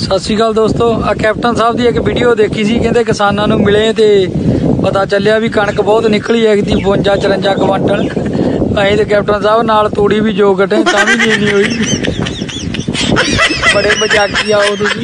सत श्री अकाल दोस्तों, आ कैप्टन साहब की एक वीडियो देखी सी, कहते किसानों नूं मिले तो पता चलिया भी कणक बहुत निकली है 52-54 क्विंटल। अं तो कैप्टन साहब नाल तूड़ी भी जो कटे तां भी नहीं इन्नी हुई। बड़े मजाकी आओ तुसीं।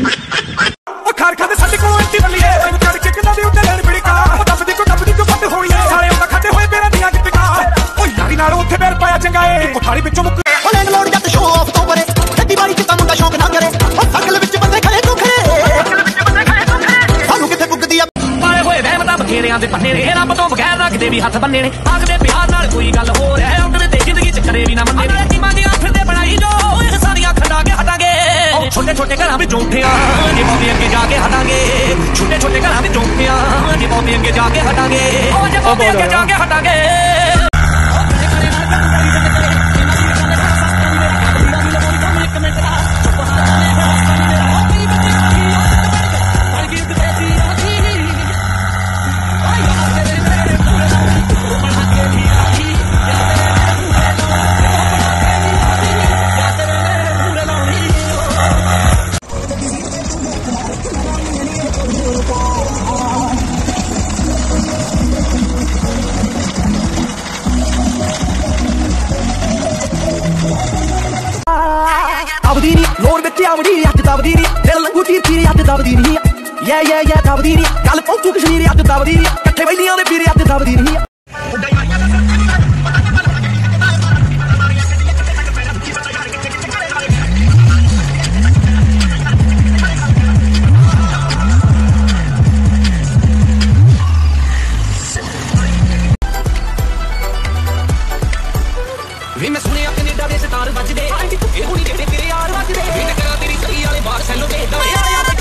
रब तो बगैर रखते भी हथ बन्ने ने आखदे प्यार नाल कोई गल हो रहा है उधर ते जिंदगी च करे भी ना मन्ने टीमां दी अख ते बनाई जो सारियां खंडा के हटांगे छोटे छोटे घरां विच उठियां जे पौंदे अगे जाके हटांगे छोटे छोटे घरां विच उठियां जे पौंदे अगे जाके हटांगे जे पौंदे अगे जाके हटांगे। लोड़ बिच आवड़ी अज दबदी नी दिल लंगू चीरती अज दबदी नी या दबदी नी गल पहुंचू कश्मीर अज दबदी नी कट्ठे बैलियां दे पीर अज दबदी नी। मैं सुनिया कनेडा दे सितार बजदे ए हुणी दे तेरे यार बजदे तेरी सही वाले बाहर सैलो दे